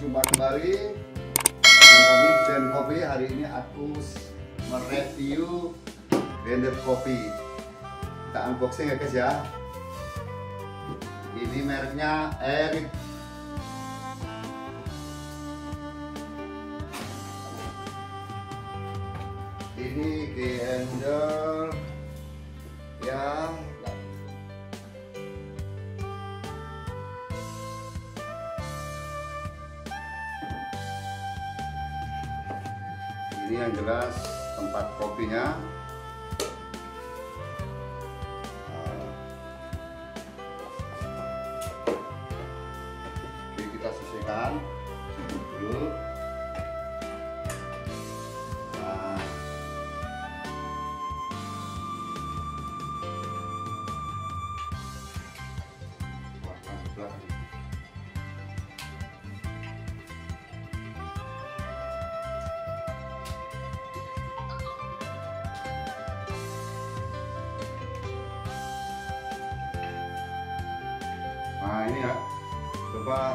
Jumpa kembali dengan kami Zen Kopi. Hari ini aku mereview blended kopi. Kita unboxing ya guys ya. Ini mereknya Erik. Ini blender yang ini yang jelas tempat kopinya. Oke, kita sisihkan dulu. Nah ini ya, coba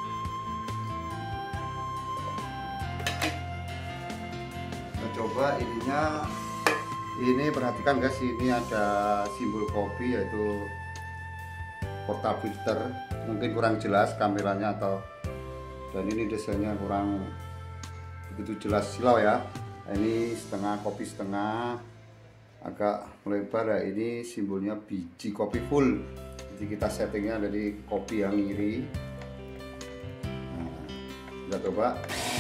kita coba ininya. Ini perhatikan guys, ini ada simbol kopi yaitu portable filter. Mungkin kurang jelas kameranya dan ini desainnya kurang begitu jelas silau ya. Ini setengah kopi setengah, agak melebar ya. Ini simbolnya biji kopi full. Jadi kita settingnya dari kopi yang iri. Nah, kita coba.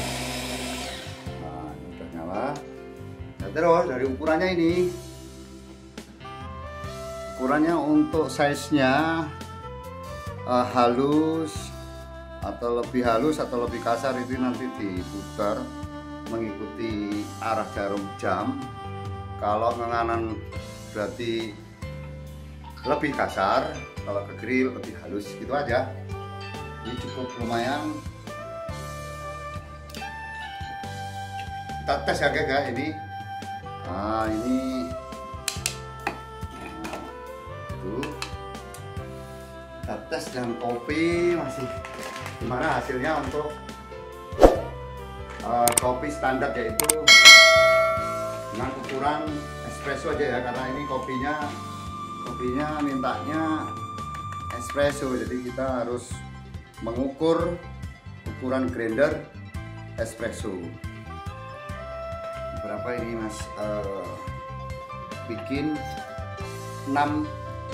Nah, ini udah nyala. Nah, terus dari ukurannya ini, ukurannya untuk size-nya halus atau lebih halus atau lebih kasar itu nanti diputar mengikuti arah jarum jam. Kalau ke kanan berarti lebih kasar, kalau ke kiri lebih halus, gitu aja. Ini cukup lumayan. Kita tes ya guys ini. Nah ini itu kita tes dengan kopi masih gimana hasilnya untuk kopi standar, yaitu dengan ukuran espresso aja ya, karena ini kopinya mintanya espresso, jadi kita harus mengukur ukuran grinder espresso. Berapa ini mas? Bikin 6.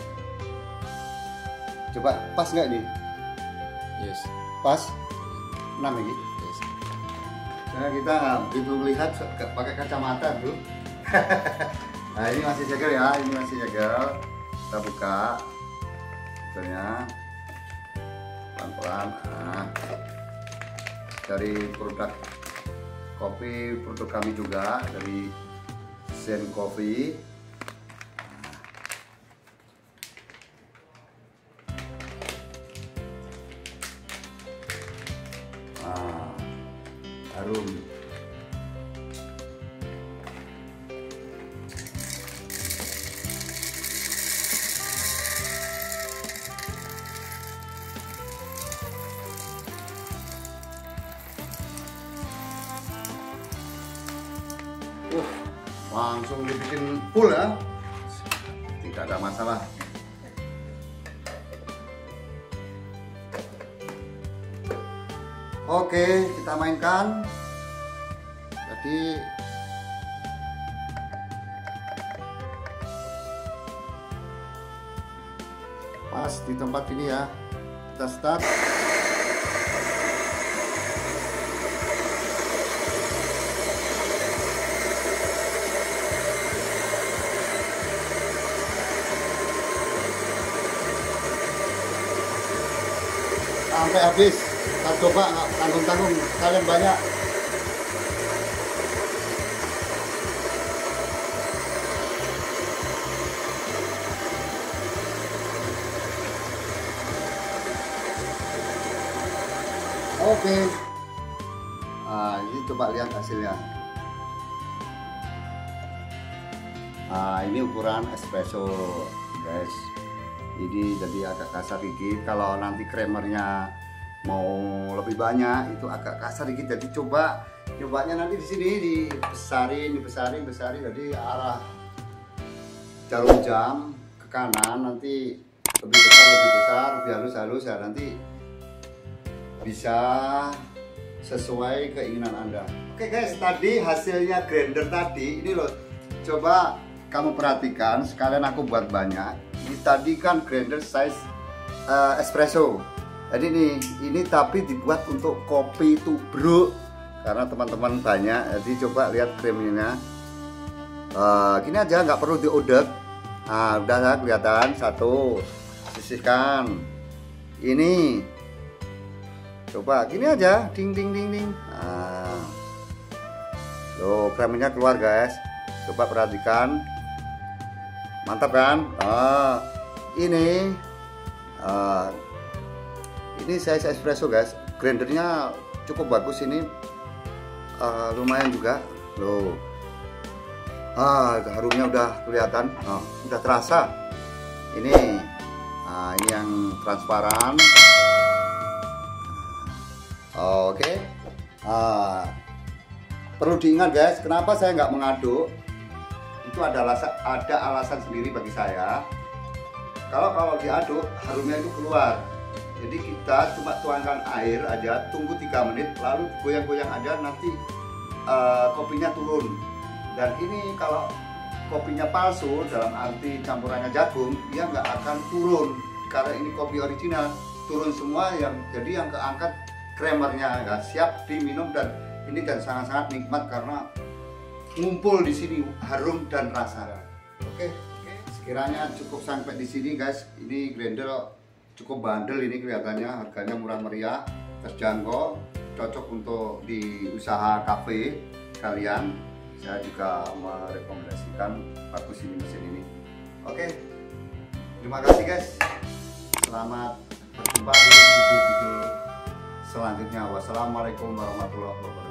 Coba pas nggak nih? Yes. Pas 6 ini. Yes. Karena kita begitu melihat pakai kacamata dulu. Nah ini masih segel ya, ini masih segel. Kita buka filternya pelan-pelan. Nah, dari produk kopi, produk kami juga dari Zen Coffee. Nah, harum. Langsung dibikin full ya, tidak ada masalah. Oke, kita mainkan. Jadi pas di tempat ini ya, kita start. Sampai habis, kita coba nggak tanggung-tanggung, kalian banyak. Oke. Nah ini coba lihat hasilnya. Nah ini ukuran espresso guys. Ini jadi agak kasar dikit. Kalau nanti kremernya mau lebih banyak itu agak kasar dikit, jadi cobanya nanti di sini dibesarin jadi arah jarum jam ke kanan, nanti lebih besar, lebih halus ya, nanti bisa sesuai keinginan Anda. Oke guys, tadi hasilnya grinder tadi ini loh, coba kamu perhatikan, sekalian aku buat banyak. Ini tadi kan grinder size espresso, jadi ini tapi dibuat untuk kopi tubruk karena teman-teman banyak, jadi coba lihat krimnya. Gini aja, nggak perlu diudek. Nah, udah kelihatan, satu sisihkan ini. Coba gini aja, ding. Nah, tuh kremnya keluar guys. Coba perhatikan, mantap kan? Ini size espresso guys. Grindernya cukup bagus ini, lumayan juga. Loh, harumnya udah kelihatan, udah terasa. Ini yang transparan. Oke. Perlu diingat guys, kenapa saya nggak mengaduk? Itu ada alasan sendiri bagi saya. Kalau diaduk, harumnya itu keluar. Jadi kita cuma tuangkan air aja, tunggu 3 menit, lalu goyang-goyang aja, nanti kopinya turun. Dan ini kalau kopinya palsu, dalam arti campurannya jagung, dia nggak akan turun. Karena ini kopi original, turun semua, jadi yang keangkat kremernya, nggak siap diminum, dan ini sangat-sangat nikmat karena ngumpul di sini harum dan rasa. Oke, sekiranya cukup sampai di sini guys. Ini grinder cukup bandel, ini kelihatannya harganya murah meriah, terjangkau, cocok untuk di usaha kafe kalian. Saya juga merekomendasikan bagus ini mesin ini. Oke, terima kasih guys. Selamat berjumpa di video-video selanjutnya. Wassalamualaikum warahmatullahi wabarakatuh.